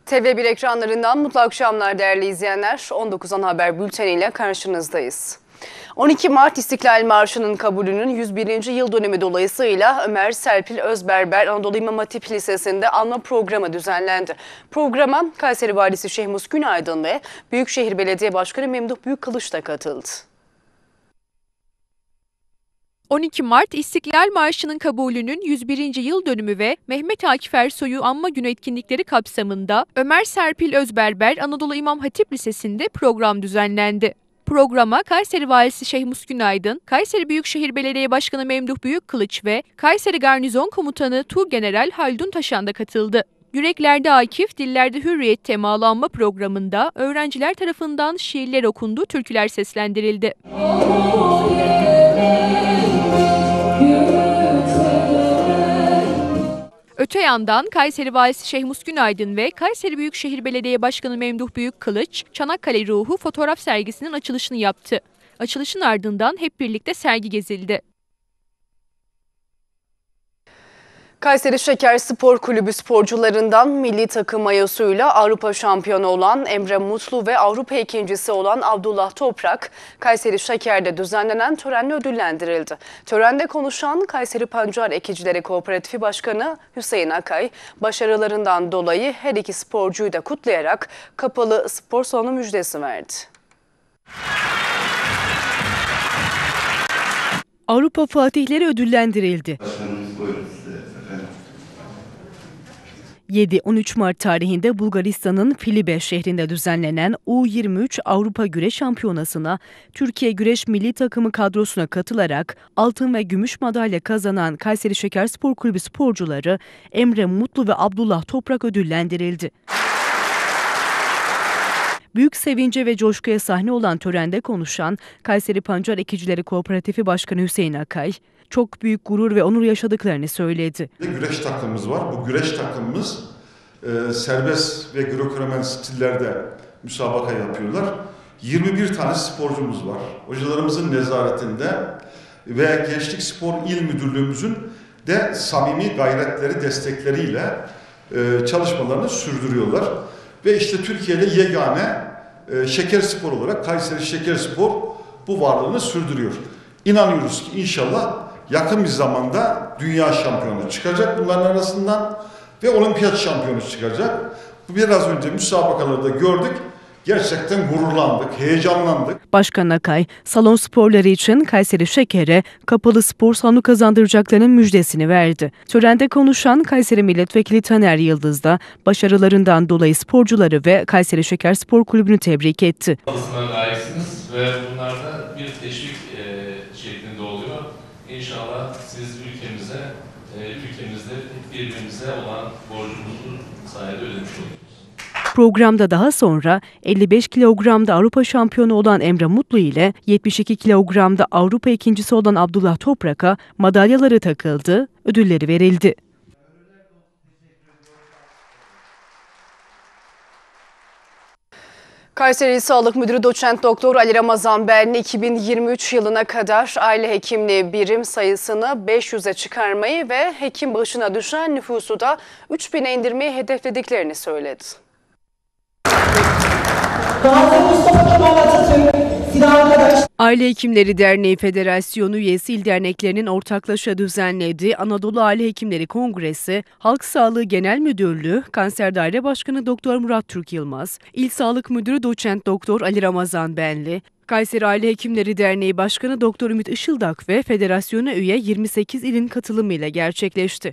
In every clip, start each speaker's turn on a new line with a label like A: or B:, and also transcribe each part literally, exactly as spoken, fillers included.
A: T V bir ekranlarından mutlu akşamlar değerli izleyenler. on dokuz Ana Haber bülteniyle karşınızdayız. on iki Mart İstiklal Marşı'nın kabulünün yüz birinci yıl dönümü dolayısıyla Ömer Serpil Özberber Anadolu İmam Hatip Lisesi'nde anma programı düzenlendi. Programa Kayseri Valisi Şehmus Günaydın ve Büyükşehir Belediye Başkanı Memduh Büyükkılıç da katıldı.
B: on iki Mart İstiklal Marşı'nın kabulünün yüz birinci yıl dönümü ve Mehmet Akif Ersoy'u anma günü etkinlikleri kapsamında Ömer Serpil Özberber Anadolu İmam Hatip Lisesi'nde program düzenlendi. Programa Kayseri Valisi Şehmus Günaydın, Kayseri Büyükşehir Belediye Başkanı Memduh Büyükkılıç ve Kayseri Garnizon Komutanı Tuğgeneral Haldun Taşan da katıldı. Yüreklerde Akif, Dillerde Hürriyet temalı anma programında öğrenciler tarafından şiirler okundu, türküler seslendirildi. Öte yandan Kayseri Valisi Şehmus Günaydın ve Kayseri Büyükşehir Belediye Başkanı Memduh Büyükkılıç, Çanakkale Ruhu fotoğraf sergisinin açılışını yaptı. Açılışın ardından hep birlikte sergi gezildi.
A: Kayseri Şeker Spor Kulübü sporcularından milli takım mayosuyla Avrupa şampiyonu olan Emre Mutlu ve Avrupa ikincisi olan Abdullah Toprak, Kayseri Şeker'de düzenlenen törenle ödüllendirildi. Törende konuşan Kayseri Pancar Ekicileri Kooperatifi Başkanı Hüseyin Akay, başarılarından dolayı her iki sporcuyu da kutlayarak kapalı spor salonu müjdesi verdi.
C: Avrupa Fatihleri ödüllendirildi. yedi on üç Mart tarihinde Bulgaristan'ın Filibe şehrinde düzenlenen U yirmi üç Avrupa Güreş Şampiyonası'na Türkiye Güreş Milli Takımı kadrosuna katılarak altın ve gümüş madalya kazanan Kayseri Şeker Spor Kulübü sporcuları Emre Mutlu ve Abdullah Toprak ödüllendirildi. Büyük sevince ve coşkuya sahne olan törende konuşan Kayseri Pancar Ekicileri Kooperatifi Başkanı Hüseyin Akay, çok büyük gurur ve onur yaşadıklarını söyledi.
D: Güreş takımımız var. Bu güreş takımımız e, serbest ve Grekoromen stillerde müsabaka yapıyorlar. yirmi bir tane sporcumuz var. Hocalarımızın nezaretinde ve Gençlik Spor İl Müdürlüğümüzün de samimi gayretleri, destekleriyle e, çalışmalarını sürdürüyorlar. Ve işte Türkiye'de yegane e, şeker spor olarak Kayseri Şeker Spor bu varlığını sürdürüyor. İnanıyoruz ki inşallah yakın bir zamanda dünya şampiyonu çıkacak bunların arasından ve olimpiyat şampiyonu çıkacak. Biraz önce müsabakalarda gördük. Gerçekten gururlandık, heyecanlandık.
C: Başkan Akay, salon sporları için Kayseri Şeker'e kapalı spor salonu kazandıracaklarının müjdesini verdi. Törende konuşan Kayseri Milletvekili Taner Yıldız da başarılarından dolayı sporcuları ve Kayseri Şeker Spor Kulübü'nü tebrik etti.
E: Alısına layıksınız ve bunlar da bir teşvik e, şeklinde oluyor. İnşallah siz ülkemize, e, ülkemizde birbirimize olan borcumuzu sayede ödemiş olursunuz.
C: Programda daha sonra elli beş kilogramda Avrupa şampiyonu olan Emre Mutlu ile yetmiş iki kilogramda Avrupa ikincisi olan Abdullah Toprak'a madalyaları takıldı, ödülleri verildi.
A: Kayseri İl Sağlık Müdürü Doçent Doktor Ali Ramazan Benli iki bin yirmi üç yılına kadar aile hekimliği birim sayısını beş yüze çıkarmayı ve hekim başına düşen nüfusu da üç bine indirmeyi hedeflediklerini söyledi.
C: Aile Hekimleri Derneği Federasyonu üyesi il derneklerinin ortaklaşa düzenlediği Anadolu Aile Hekimleri Kongresi, Halk Sağlığı Genel Müdürlüğü, Kanser Daire Başkanı Doktor Murat Türk Yılmaz, İl Sağlık Müdürü Doçent Doktor Ali Ramazan Benli, Kayseri Aile Hekimleri Derneği Başkanı Doktor Ümit Işıldak ve federasyona üye yirmi sekiz ilin katılımıyla gerçekleşti.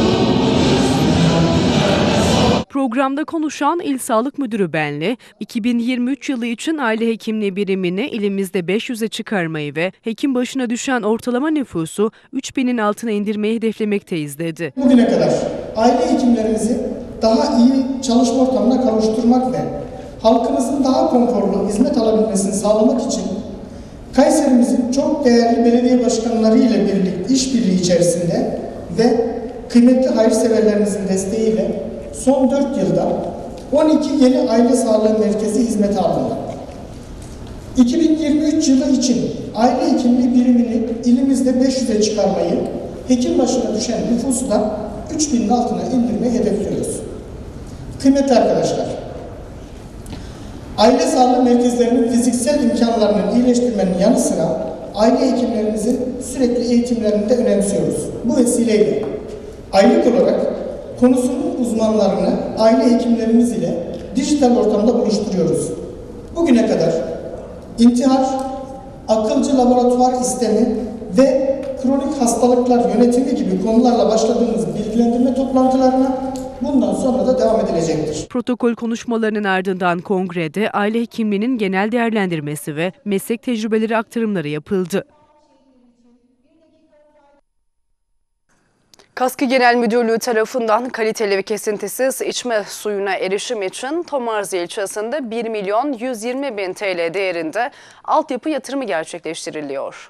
C: Programda konuşan İl Sağlık Müdürü Benli, iki bin yirmi üç yılı için aile hekimliği birimini ilimizde beş yüze çıkarmayı ve hekim başına düşen ortalama nüfusu üç binin altına indirmeyi hedeflemekteyiz dedi.
F: Bugüne kadar aile hekimlerimizi daha iyi çalışma ortamına kavuşturmak ve halkımızın daha konforlu hizmet alabilmesini sağlamak için Kayserimizin çok değerli belediye başkanları ile birlikte işbirliği içerisinde ve kıymetli hayırseverlerimizin desteğiyle son dört yılda on iki yeni aile sağlığı merkezi hizmete alındı. iki bin yirmi üç yılı için aile hekimliği birimini ilimizde beş yüze çıkarmayı, hekim başına düşen nüfusu da üç binin altına indirmeyi hedefliyoruz. Kıymetli arkadaşlar, aile sağlığı merkezlerinin fiziksel imkanlarını iyileştirmenin yanı sıra aile hekimlerimizin sürekli eğitimlerini de önemsiyoruz. Bu vesileyle aylık olarak konusunun uzmanlarını aile hekimlerimiz ile dijital ortamda buluşturuyoruz. Bugüne kadar intihar, akılcı laboratuvar istemi ve kronik hastalıklar yönetimi gibi konularla başladığımız bilgilendirme toplantılarına bundan sonra da devam edilecektir.
C: Protokol konuşmalarının ardından kongrede aile hekimliğinin genel değerlendirmesi ve meslek tecrübeleri aktarımları yapıldı.
A: Kaskı Genel Müdürlüğü tarafından kaliteli ve kesintisiz içme suyuna erişim için Tomarz ilçesinde bir milyon yüz yirmi bin T L değerinde altyapı yatırımı gerçekleştiriliyor.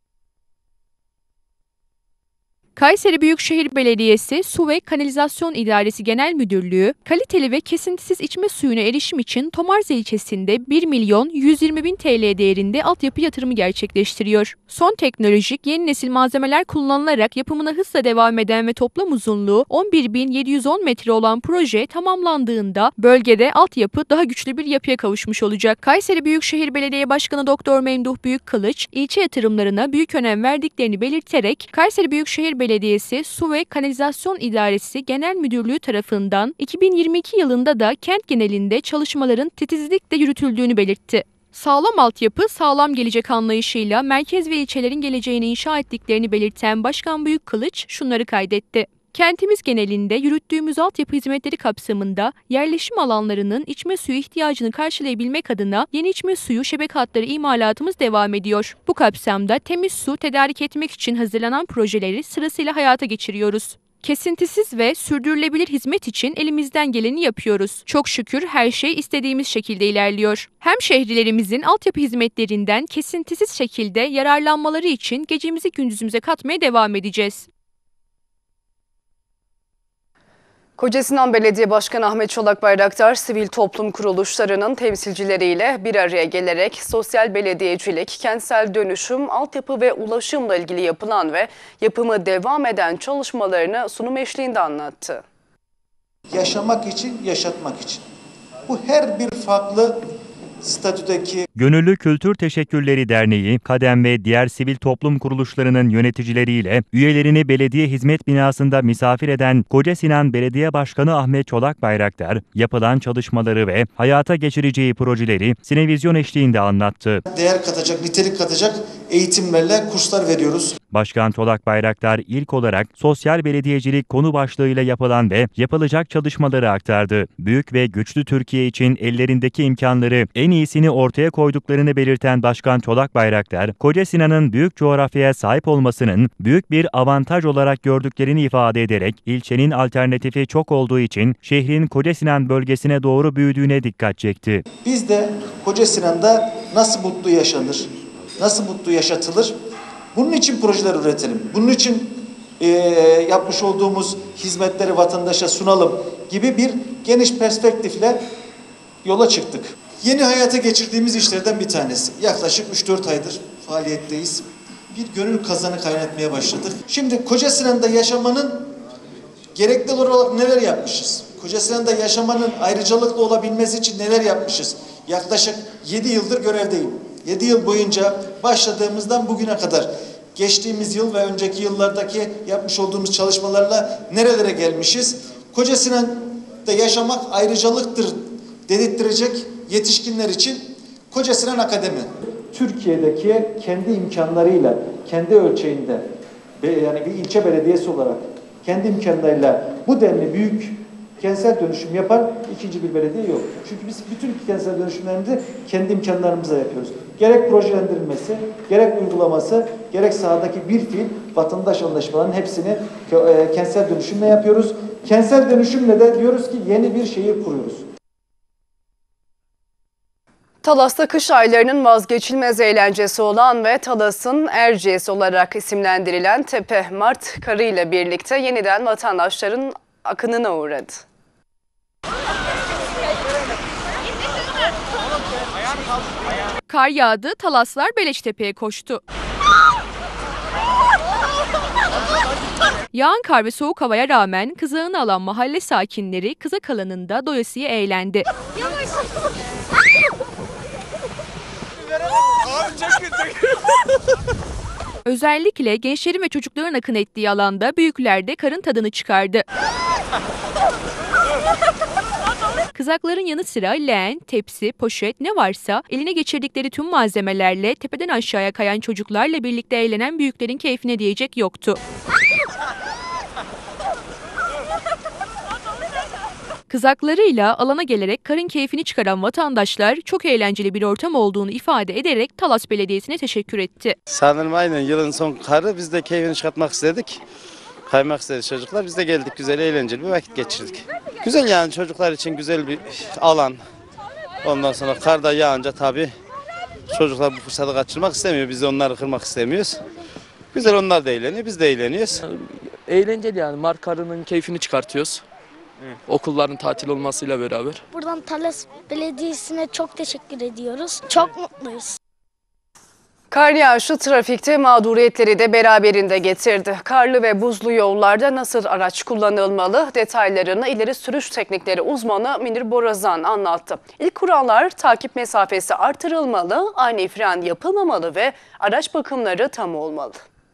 B: Kayseri Büyükşehir Belediyesi Su ve Kanalizasyon İdaresi Genel Müdürlüğü, kaliteli ve kesintisiz içme suyuna erişim için Tomarz ilçesinde bir milyon yüz yirmi bin T L değerinde altyapı yatırımı gerçekleştiriyor. Son teknolojik yeni nesil malzemeler kullanılarak yapımına hızla devam eden ve toplam uzunluğu on bir bin yedi yüz on metre olan proje tamamlandığında bölgede altyapı daha güçlü bir yapıya kavuşmuş olacak. Kayseri Büyükşehir Belediye Başkanı Doktor Memduh Büyükkılıç, ilçe yatırımlarına büyük önem verdiklerini belirterek, Kayseri Büyükşehir Belediyesi Belediyesi Su ve Kanalizasyon İdaresi Genel Müdürlüğü tarafından iki bin yirmi iki yılında da kent genelinde çalışmaların titizlikle yürütüldüğünü belirtti. Sağlam altyapı, sağlam gelecek anlayışıyla merkez ve ilçelerin geleceğini inşa ettiklerini belirten Başkan Büyükkılıç şunları kaydetti. Kentimiz genelinde yürüttüğümüz altyapı hizmetleri kapsamında yerleşim alanlarının içme suyu ihtiyacını karşılayabilmek adına yeni içme suyu şebeke hatları imalatımız devam ediyor. Bu kapsamda temiz su tedarik etmek için hazırlanan projeleri sırasıyla hayata geçiriyoruz. Kesintisiz ve sürdürülebilir hizmet için elimizden geleni yapıyoruz. Çok şükür her şey istediğimiz şekilde ilerliyor. Hem şehirlerimizin altyapı hizmetlerinden kesintisiz şekilde yararlanmaları için gecemizi gündüzümüze katmaya devam edeceğiz.
A: Kocasinan Belediye Başkanı Ahmet Çolak Bayraktar, sivil toplum kuruluşlarının temsilcileriyle bir araya gelerek sosyal belediyecilik, kentsel dönüşüm, altyapı ve ulaşımla ilgili yapılan ve yapımı devam eden çalışmalarını sunum eşliğinde anlattı.
G: Yaşamak için, yaşatmak için. Bu her bir farklı statüdeki
H: Gönüllü Kültür Teşekkürleri Derneği, KADEM ve diğer sivil toplum kuruluşlarının yöneticileriyle üyelerini belediye hizmet binasında misafir eden Kocasinan Belediye Başkanı Ahmet Çolak Bayraktar, yapılan çalışmaları ve hayata geçireceği projeleri sinevizyon eşliğinde anlattı.
G: Değer katacak, nitelik katacak eğitimlerle kurslar veriyoruz.
H: Başkan Çolak Bayraktar ilk olarak sosyal belediyecilik konu başlığıyla yapılan ve yapılacak çalışmaları aktardı. Büyük ve güçlü Türkiye için ellerindeki imkanları en iyisini ortaya koyduklarını belirten Başkan Çolak Bayraktar, Kocasinan'ın büyük coğrafyaya sahip olmasının büyük bir avantaj olarak gördüklerini ifade ederek ilçenin alternatifi çok olduğu için şehrin Kocasinan bölgesine doğru büyüdüğüne dikkat çekti.
G: Biz de Kocasinan'da nasıl mutlu yaşanır, nasıl mutlu yaşatılır? Bunun için projeler üretelim. Bunun için e, yapmış olduğumuz hizmetleri vatandaşa sunalım gibi bir geniş perspektifle yola çıktık. Yeni hayata geçirdiğimiz işlerden bir tanesi. Yaklaşık üç dört aydır faaliyetteyiz. Bir gönül kazanı kaynatmaya başladık. Şimdi Kocasinan'da yaşamanın gerekli olarak neler yapmışız? Kocasinan'da yaşamanın ayrıcalıklı olabilmesi için neler yapmışız? Yaklaşık yedi yıldır görevdeyim. yedi yıl boyunca başladığımızdan bugüne kadar geçtiğimiz yıl ve önceki yıllardaki yapmış olduğumuz çalışmalarla nerelere gelmişiz? Kocasinan'da yaşamak ayrıcalıktır dedirttirecek yetişkinler için Kocasinan Akademi. Türkiye'deki kendi imkanlarıyla, kendi ölçeğinde yani bir ilçe belediyesi olarak kendi imkanlarıyla bu denli büyük kentsel dönüşüm yapan ikinci bir belediye yok. Çünkü biz bütün kentsel dönüşümlerimizi kendi imkanlarımızla yapıyoruz. Gerek projelendirilmesi, gerek uygulaması, gerek sahadaki bir fiil vatandaş anlaşmalarının hepsini e, kentsel dönüşümle yapıyoruz. Kentsel dönüşümle de diyoruz ki yeni bir şehir kuruyoruz.
A: Talas'ta kış aylarının vazgeçilmez eğlencesi olan ve Talas'ın Erciyes olarak isimlendirilen Tepe Mart Karı ile birlikte yeniden vatandaşların akınına uğradı.
B: Kar yağdı, Talaslar Beleştepe'ye koştu. Yağan kar ve soğuk havaya rağmen kızağını alan mahalle sakinleri kızak alanında doyasıya eğlendi. Özellikle gençlerin ve çocukların akın ettiği alanda büyükler de karın tadını çıkardı. Kızakların yanı sıra leğen, tepsi, poşet ne varsa eline geçirdikleri tüm malzemelerle tepeden aşağıya kayan çocuklarla birlikte eğlenen büyüklerin keyfine diyecek yoktu. Kızaklarıyla alana gelerek karın keyfini çıkaran vatandaşlar çok eğlenceli bir ortam olduğunu ifade ederek Talas Belediyesi'ne teşekkür etti.
I: Sanırım aynen yılın son karı, biz de keyfini çıkartmak istedik. Kaymak istedi çocuklar, biz de geldik, güzel eğlenceli bir vakit geçirdik. Güzel yani, çocuklar için güzel bir alan. Ondan sonra karda yağınca tabii çocuklar bu fırsatı kaçırmak istemiyor, biz de onları kırmak istemiyoruz. Güzel, onlar da eğleniyor, biz de eğleniyoruz.
J: Eğlenceli yani, Mart karının keyfini çıkartıyoruz. Evet. Okulların tatil olmasıyla beraber.
K: Buradan Talas Belediyesi'ne çok teşekkür ediyoruz. Çok mutluyuz.
A: Kar yağışı trafikte mağduriyetleri de beraberinde getirdi. Karlı ve buzlu yollarda nasıl araç kullanılmalı detaylarını ileri sürüş teknikleri uzmanı Münir Borazan anlattı. İlk kurallar takip mesafesi artırılmalı, ani fren yapılmamalı ve araç bakımları tam olmalı.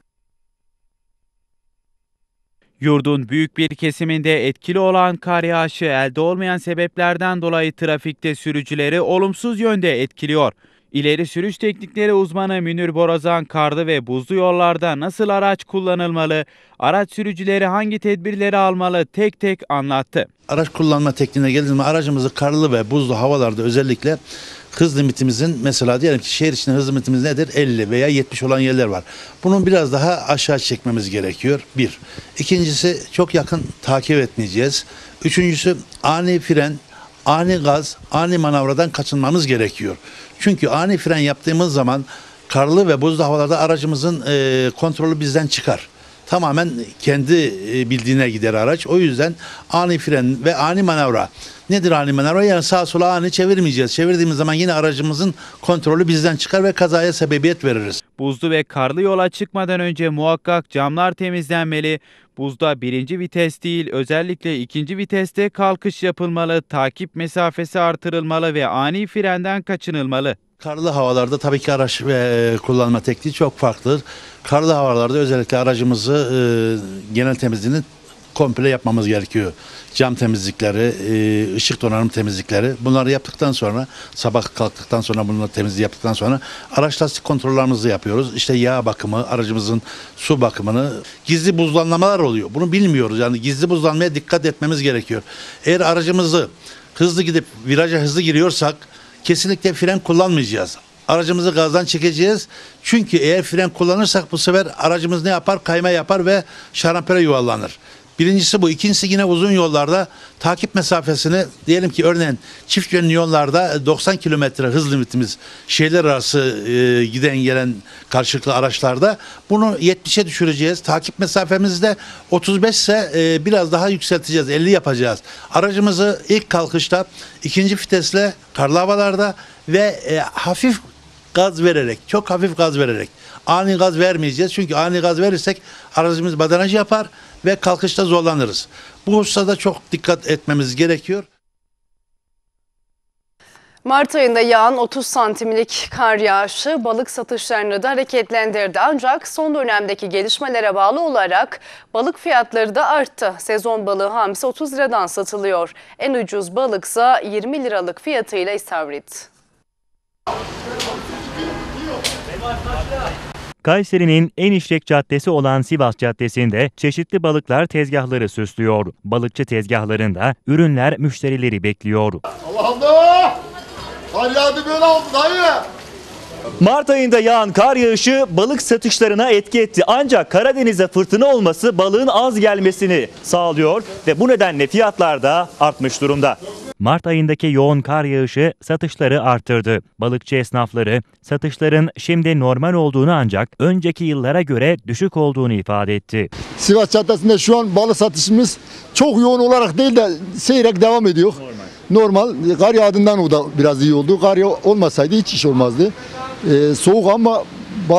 L: Yurdun büyük bir kesiminde etkili olan kar yağışı elde olmayan sebeplerden dolayı trafikte sürücüleri olumsuz yönde etkiliyor. İleri sürüş teknikleri uzmanı Münir Borazan karlı ve buzlu yollarda nasıl araç kullanılmalı, araç sürücüleri hangi tedbirleri almalı tek tek anlattı.
M: Araç kullanma tekniğine geldiğinde aracımızı karlı ve buzlu havalarda özellikle hız limitimizin, mesela diyelim ki şehir içinde hız limitimiz nedir? elli veya yetmiş olan yerler var. Bunun biraz daha aşağı çekmemiz gerekiyor. Bir. İkincisi, çok yakın takip etmeyeceğiz. Üçüncüsü, ani fren, ani gaz, ani manavradan kaçınmamız gerekiyor. Çünkü ani fren yaptığımız zaman karlı ve buzlu havalarda aracımızın e, kontrolü bizden çıkar. Tamamen kendi e, bildiğine gider araç. O yüzden ani fren ve ani manevra. Nedir ani manevra? Yani sağa sola ani çevirmeyeceğiz. Çevirdiğimiz zaman yine aracımızın kontrolü bizden çıkar ve kazaya sebebiyet veririz.
L: Buzlu ve karlı yola çıkmadan önce muhakkak camlar temizlenmeli. Buzda birinci vites değil, özellikle ikinci viteste kalkış yapılmalı, takip mesafesi artırılmalı ve ani frenden kaçınılmalı.
M: Karlı havalarda tabii ki araç ve kullanma tekniği çok farklıdır. Karlı havalarda özellikle aracımızı e, genel temizliğini komple yapmamız gerekiyor. Cam temizlikleri, e, ışık donanım temizlikleri, bunları yaptıktan sonra, sabah kalktıktan sonra bunları temizliği yaptıktan sonra araç lastik kontrollerimizi yapıyoruz. İşte yağ bakımı, aracımızın su bakımını, gizli buzlanmalar oluyor. Bunu bilmiyoruz. Yani gizli buzlanmaya dikkat etmemiz gerekiyor. Eğer aracımızı hızlı gidip viraja hızlı giriyorsak kesinlikle fren kullanmayacağız. Aracımızı gazdan çekeceğiz. Çünkü eğer fren kullanırsak bu sefer aracımız ne yapar? Kayma yapar ve şarampole yuvarlanır. Birincisi bu. İkincisi yine uzun yollarda takip mesafesini, diyelim ki örneğin çift yönlü yollarda doksan kilometre hız limitimiz, şehirler arası e, giden gelen karşılıklı araçlarda bunu yetmişe düşüreceğiz. Takip mesafemizi de otuz beş ise e, biraz daha yükselteceğiz. elli yapacağız. Aracımızı ilk kalkışta ikinci vitesle karlı havalarda ve e, hafif gaz vererek, çok hafif gaz vererek, ani gaz vermeyeceğiz. Çünkü ani gaz verirsek aracımız badanaj yapar ve kalkışta zorlanırız. Bu hususta çok dikkat etmemiz gerekiyor.
A: Mart ayında yağan otuz santimlik kar yağışı balık satışlarını da hareketlendirdi. Ancak son dönemdeki gelişmelere bağlı olarak balık fiyatları da arttı. Sezon balığı hamsi otuz liradan satılıyor. En ucuz balıksa yirmi liralık fiyatıyla istavrit.
H: Kayseri'nin en işlek caddesi olan Sivas Caddesi'nde çeşitli balıklar tezgahları süslüyor. Balıkçı tezgahlarında ürünler müşterileri bekliyor.
N: Allah Allah! Kar yağdı böyle oldu dayı!
O: Mart ayında yağan kar yağışı balık satışlarına etki etti. Ancak Karadeniz'de fırtına olması balığın az gelmesini sağlıyor ve bu nedenle fiyatlar da artmış durumda.
H: Mart ayındaki yoğun kar yağışı satışları arttırdı. Balıkçı esnafları satışların şimdi normal olduğunu ancak önceki yıllara göre düşük olduğunu ifade etti.
N: Sivas Caddesi'nde şu an balık satışımız çok yoğun olarak değil de seyrek devam ediyor. Normal. Normal. Kar yağdığından o da biraz iyi oldu. Kar olmasaydı hiç iş olmazdı. Ee, soğuk ama balık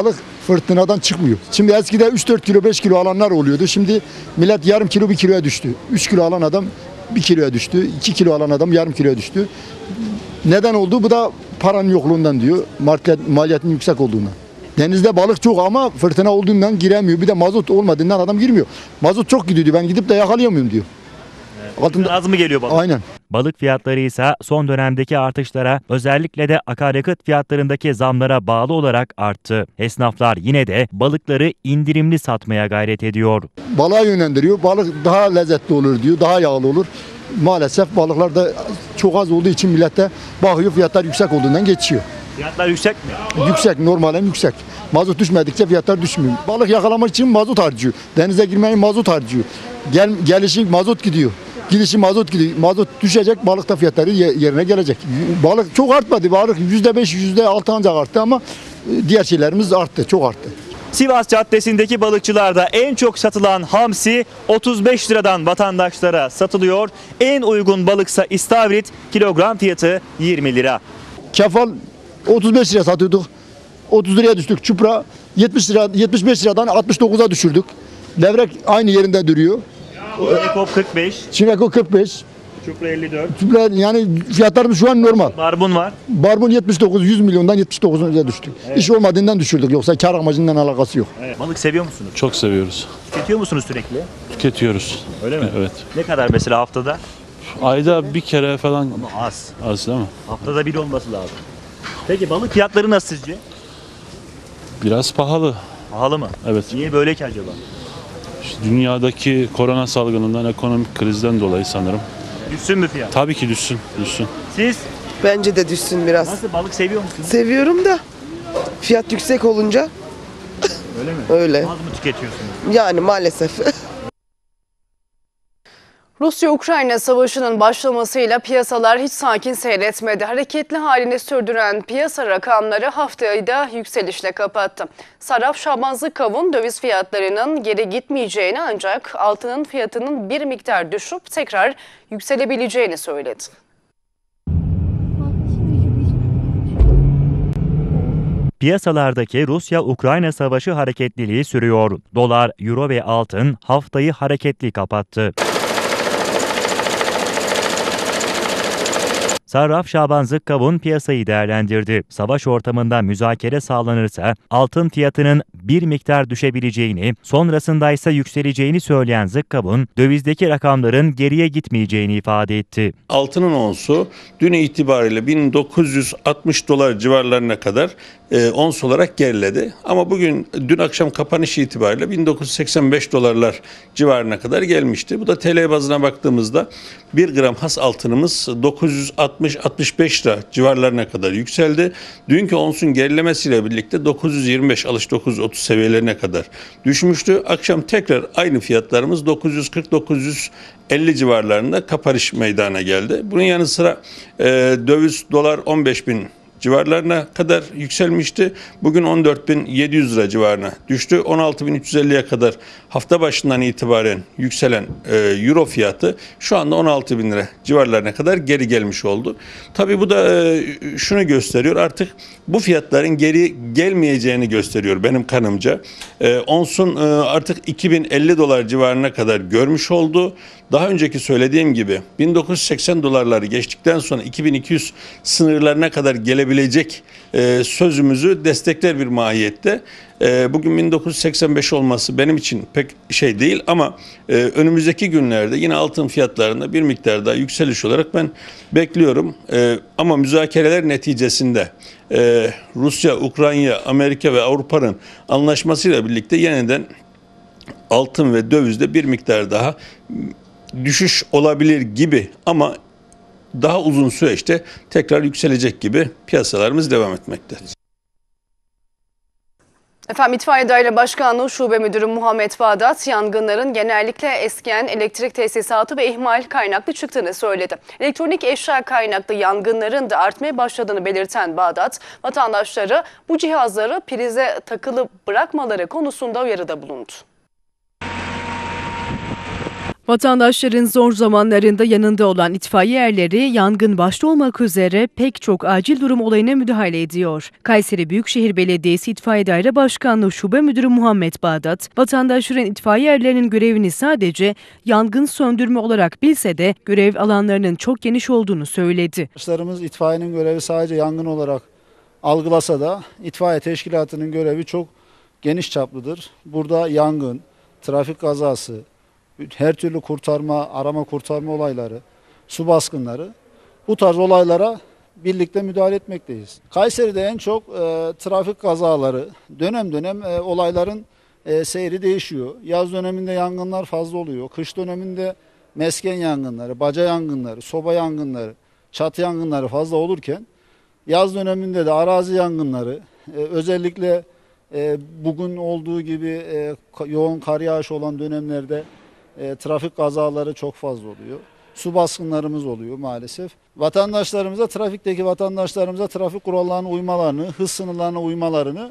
N: Fırtınadan çıkmıyor. Şimdi eskiden üç dört kilo beş kilo alanlar oluyordu. Şimdi millet yarım kilo bir kiloya düştü. üç kilo alan adam bir kiloya düştü. iki kilo alan adam yarım kiloya düştü. Neden oldu? Bu da paranın yokluğundan diyor. Market, maliyetin yüksek olduğundan. Denizde balık çok ama fırtına olduğundan giremiyor. Bir de mazot olmadığından adam girmiyor. Mazot çok gidiyor diyor. Ben gidip de yakalayamıyorum diyor.
O: Altında az mı geliyor balık?
N: Aynen.
H: Balık fiyatları ise son dönemdeki artışlara, özellikle de akaryakıt fiyatlarındaki zamlara bağlı olarak arttı. Esnaflar yine de balıkları indirimli satmaya gayret ediyor.
N: Balığa yönlendiriyor. Balık daha lezzetli olur diyor. Daha yağlı olur. Maalesef balıklar da çok az olduğu için millete bakıyor, fiyatlar yüksek olduğundan geçiyor.
O: Fiyatlar yüksek mi?
N: Yüksek, normalen yüksek. Mazot düşmedikçe fiyatlar düşmüyor. Balık yakalamak için mazot harcıyor. Denize girmeyi mazot harcıyor. Gel, gelişi mazot gidiyor. Gidişi mazot gidiyor. Mazot düşecek, balık da fiyatları yerine gelecek. Balık çok artmadı. Balık yüzde beş, yüzde altı ancak arttı ama diğer şeylerimiz arttı, çok arttı.
O: Sivas Caddesi'ndeki balıkçılarda en çok satılan hamsi otuz beş liradan vatandaşlara satılıyor. En uygun balıksa istavrit, kilogram fiyatı yirmi lira.
N: Kefal otuz beş liraya satıyorduk. otuz liraya düştük. Çupra yetmiş lira, yetmiş beş liradan altmış dokuza düşürdük. Levrek aynı yerinde duruyor.
O: Ekop kırk beş.
N: Çineko kırk beş.
O: Çupra elli dört.
N: Çupra yani fiyatlarımız şu an normal.
O: Barbun var.
N: Barbun yetmiş dokuz, yüz milyondan yetmiş dokuza düştük.
O: Evet.
N: İş olmadığından düşürdük, yoksa kar amacından alakası yok.
O: Evet. Balık seviyor musunuz?
P: Çok seviyoruz.
O: Tüketiyor musunuz sürekli?
P: Tüketiyoruz.
O: Öyle mi?
P: Evet.
O: Ne kadar mesela haftada?
P: Ayda bir kere falan.
O: Ama az.
P: Az değil mi?
O: Haftada bir olması lazım. Peki balık fiyatları nasıl sizce?
P: Biraz pahalı.
O: Pahalı mı?
P: Evet.
O: Niye böyle ki acaba?
P: İşte dünyadaki korona salgınından, ekonomik krizden dolayı sanırım.
O: Düşsün mü fiyat?
P: Tabii ki düşsün, düşsün.
O: Siz?
Q: Bence de düşsün biraz.
O: Nasıl, balık seviyor musunuz?
Q: Seviyorum da fiyat yüksek olunca
O: Öyle mi?
Q: öyle.
O: Az mı tüketiyorsunuz?
Q: Yani maalesef.
A: Rusya-Ukrayna savaşının başlamasıyla piyasalar hiç sakin seyretmedi. Hareketli halini sürdüren piyasa rakamları haftayı da yükselişle kapattı. Sarraf Şaban Zıkkavun döviz fiyatlarının geri gitmeyeceğini, ancak altının fiyatının bir miktar düşüp tekrar yükselebileceğini söyledi.
H: Piyasalardaki Rusya-Ukrayna savaşı hareketliliği sürüyor. Dolar, euro ve altın haftayı hareketli kapattı. Sarraf Şaban Zıkkavun piyasayı değerlendirdi. Savaş ortamında müzakere sağlanırsa altın fiyatının bir miktar düşebileceğini, sonrasında ise yükseleceğini söyleyen Zıkkavun, dövizdeki rakamların geriye gitmeyeceğini ifade etti.
R: Altının onsu dün itibariyle bin dokuz yüz altmış dolar civarlarına kadar e, ons olarak geriledi. Ama bugün dün akşam kapanış itibariyle bin dokuz yüz seksen beş dolarlar civarına kadar gelmişti. Bu da T L bazına baktığımızda bir gram has altınımız dokuz yüz altmış altmış beş lira civarlarına kadar yükseldi. Dünkü onsun gerilemesiyle birlikte dokuz yüz yirmi beş alış dokuz yüz otuz seviyelerine kadar düşmüştü. Akşam tekrar aynı fiyatlarımız dokuz yüz kırk dokuz yüz elli civarlarında kapanış meydana geldi. Bunun yanı sıra e, döviz dolar on beş bin civarlarına kadar yükselmişti. Bugün on dört bin yedi yüz lira civarına düştü. on altı bin üç yüz elliye kadar hafta başından itibaren yükselen e, euro fiyatı şu anda on altı bin lira civarlarına kadar geri gelmiş oldu. Tabii bu da e, şunu gösteriyor, artık bu fiyatların geri gelmeyeceğini gösteriyor benim kanımca. E, onsun e, artık iki bin elli dolar civarına kadar görmüş oldu. Daha önceki söylediğim gibi bin dokuz yüz seksen dolarları geçtikten sonra iki bin iki yüz sınırlarına kadar gelebilecek e, sözümüzü destekler bir mahiyette. E, bugün bin dokuz yüz seksen beş olması benim için pek şey değil ama e, önümüzdeki günlerde yine altın fiyatlarında bir miktar daha yükseliş olarak ben bekliyorum. E, ama müzakereler neticesinde e, Rusya, Ukrayna, Amerika ve Avrupa'nın anlaşmasıyla birlikte yeniden altın ve dövizde bir miktar daha düşüş olabilir gibi, ama daha uzun süreçte tekrar yükselecek gibi piyasalarımız devam etmekte.
A: Efendim, İtfaiye Daire Başkanlığı Şube Müdürü Muhammed Bağdat, yangınların genellikle eskiyen elektrik tesisatı ve ihmal kaynaklı çıktığını söyledi. Elektronik eşya kaynaklı yangınların da artmaya başladığını belirten Bağdat, vatandaşları bu cihazları prize takılı bırakmaları konusunda uyarıda bulundu.
C: Vatandaşların zor zamanlarında yanında olan itfaiye erleri yangın başta olmak üzere pek çok acil durum olayına müdahale ediyor. Kayseri Büyükşehir Belediyesi İtfaiye Daire Başkanlığı Şube Müdürü Muhammed Bağdat, vatandaşların itfaiye erlerinin görevini sadece yangın söndürme olarak bilse de görev alanlarının çok geniş olduğunu söyledi.
S: Arkadaşlarımız itfaiyenin görevi sadece yangın olarak algılasa da itfaiye teşkilatının görevi çok geniş çaplıdır. Burada yangın, trafik kazası, her türlü kurtarma, arama kurtarma olayları, su baskınları, bu tarz olaylara birlikte müdahale etmekteyiz. Kayseri'de en çok e, trafik kazaları, dönem dönem e, olayların e, seyri değişiyor. Yaz döneminde yangınlar fazla oluyor. Kış döneminde mesken yangınları, baca yangınları, soba yangınları, çatı yangınları fazla olurken, yaz döneminde de arazi yangınları, e, özellikle e, bugün olduğu gibi e, yoğun kar yağışı olan dönemlerde E, trafik kazaları çok fazla oluyor. Su baskınlarımız oluyor maalesef. Vatandaşlarımıza, trafikteki vatandaşlarımıza trafik kurallarına uymalarını, hız sınırlarına uymalarını,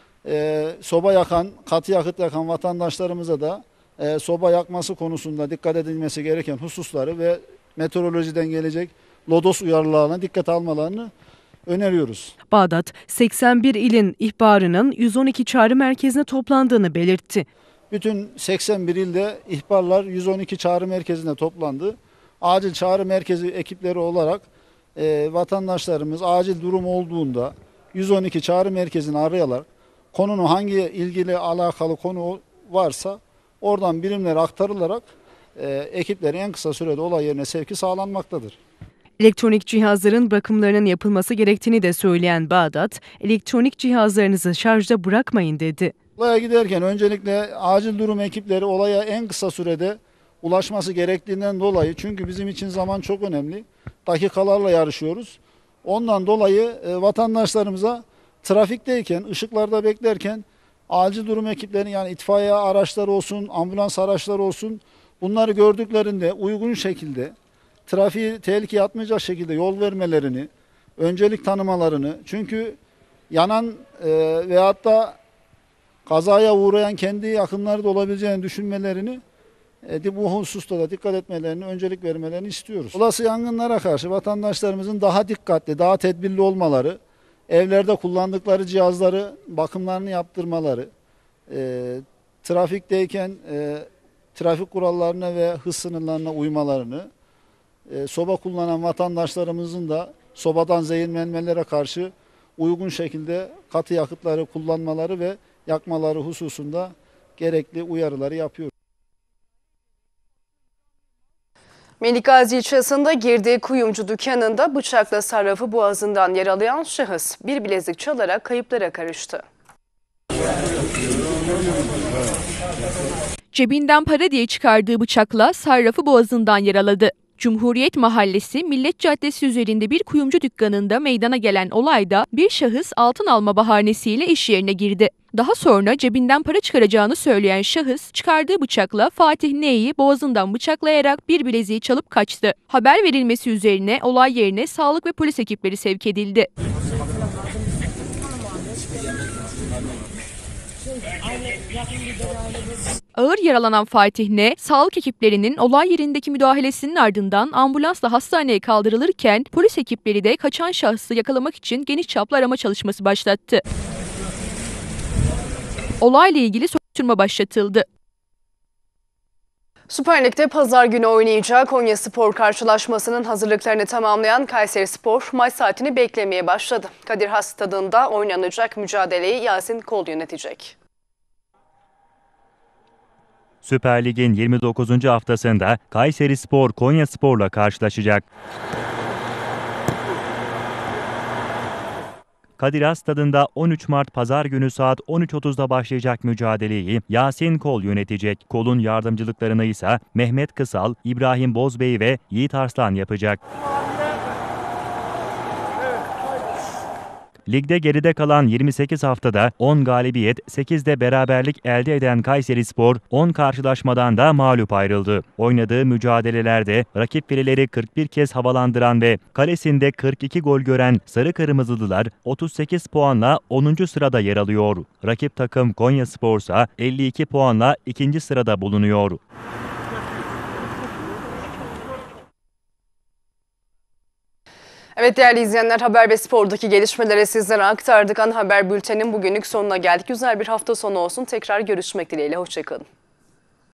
S: e, soba yakan, katı yakıt yakan vatandaşlarımıza da e, soba yakması konusunda dikkat edilmesi gereken hususları ve meteorolojiden gelecek lodos uyarılarına dikkat almalarını öneriyoruz.
C: Bağdat, seksen bir ilin ihbarının yüz on iki çağrı merkezine toplandığını belirtti.
S: Bütün seksen bir ilde ihbarlar yüz on iki çağrı merkezine toplandı. Acil çağrı merkezi ekipleri olarak e, vatandaşlarımız acil durum olduğunda yüz on iki çağrı merkezini arayarak konunun hangi ilgili alakalı konu varsa oradan birimlere aktarılarak e, ekiplerin en kısa sürede olay yerine sevki sağlanmaktadır.
C: Elektronik cihazların bakımlarının yapılması gerektiğini de söyleyen Bağdat, elektronik cihazlarınızı şarjda bırakmayın dedi.
S: Olaya giderken öncelikle acil durum ekipleri olaya en kısa sürede ulaşması gerektiğinden dolayı, çünkü bizim için zaman çok önemli, dakikalarla yarışıyoruz. Ondan dolayı e, vatandaşlarımıza trafikteyken, ışıklarda beklerken acil durum ekiplerinin, yani itfaiye araçları olsun, ambulans araçları olsun, bunları gördüklerinde uygun şekilde trafiği tehlikeye atmayacak şekilde yol vermelerini, öncelik tanımalarını, çünkü yanan e, veyahut da kazaya uğrayan kendi yakınları da olabileceğini düşünmelerini, e, bu hususta da dikkat etmelerini, öncelik vermelerini istiyoruz. Olası yangınlara karşı vatandaşlarımızın daha dikkatli, daha tedbirli olmaları, evlerde kullandıkları cihazları bakımlarını yaptırmaları, e, trafikteyken e, trafik kurallarına ve hız sınırlarına uymalarını, e, soba kullanan vatandaşlarımızın da sobadan zehirlenmelere karşı uygun şekilde katı yakıtları kullanmaları ve yakmaları hususunda gerekli uyarıları yapıyor.
A: Melikgazi ilçesinde girdiği kuyumcu dükkanında bıçakla sarrafı boğazından yaralayan şahıs bir bilezik çalarak kayıplara karıştı.
B: Cebinden para diye çıkardığı bıçakla sarrafı boğazından yaraladı. Cumhuriyet Mahallesi Millet Caddesi üzerinde bir kuyumcu dükkanında meydana gelen olayda bir şahıs altın alma bahanesiyle iş yerine girdi. Daha sonra cebinden para çıkaracağını söyleyen şahıs çıkardığı bıçakla Fatih N'yi boğazından bıçaklayarak bir bileziği çalıp kaçtı. Haber verilmesi üzerine olay yerine sağlık ve polis ekipleri sevk edildi. Ağır yaralanan Fatih N, sağlık ekiplerinin olay yerindeki müdahalesinin ardından ambulansla hastaneye kaldırılırken polis ekipleri de kaçan şahsı yakalamak için geniş çaplı arama çalışması başlattı. Olayla ilgili soruşturma başlatıldı.
A: Süper Lig'de pazar günü oynayacağı Konyaspor karşılaşmasının hazırlıklarını tamamlayan Kayserispor maç saatini beklemeye başladı. Kadir Has Stadı'nda oynanacak mücadeleyi Yasin Kol yönetecek.
H: Süper Lig'in yirmi dokuzuncu haftasında Kayserispor Konyaspor'la karşılaşacak. Kadir Has Stadı'nda on üç Mart Pazar günü saat on üç otuzda başlayacak mücadeleyi Yasin Kol yönetecek. Kol'un yardımcılıklarını ise Mehmet Kısal, İbrahim Bozbey ve Yiğit Arslan yapacak. Ligde geride kalan yirmi sekiz haftada on galibiyet, sekizde beraberlik elde eden Kayserispor on karşılaşmadan da mağlup ayrıldı. Oynadığı mücadelelerde rakip fileleri kırk bir kez havalandıran ve kalesinde kırk iki gol gören Sarı Kırmızılılar otuz sekiz puanla onuncu sırada yer alıyor. Rakip takım Konyaspor ise elli iki puanla ikinci sırada bulunuyor.
A: Evet değerli izleyenler, haber ve spordaki gelişmeleri sizlere aktardık. Ana Haber Bülten'in bugünlük sonuna geldik. Güzel bir hafta sonu olsun. Tekrar görüşmek dileğiyle. Hoşçakalın.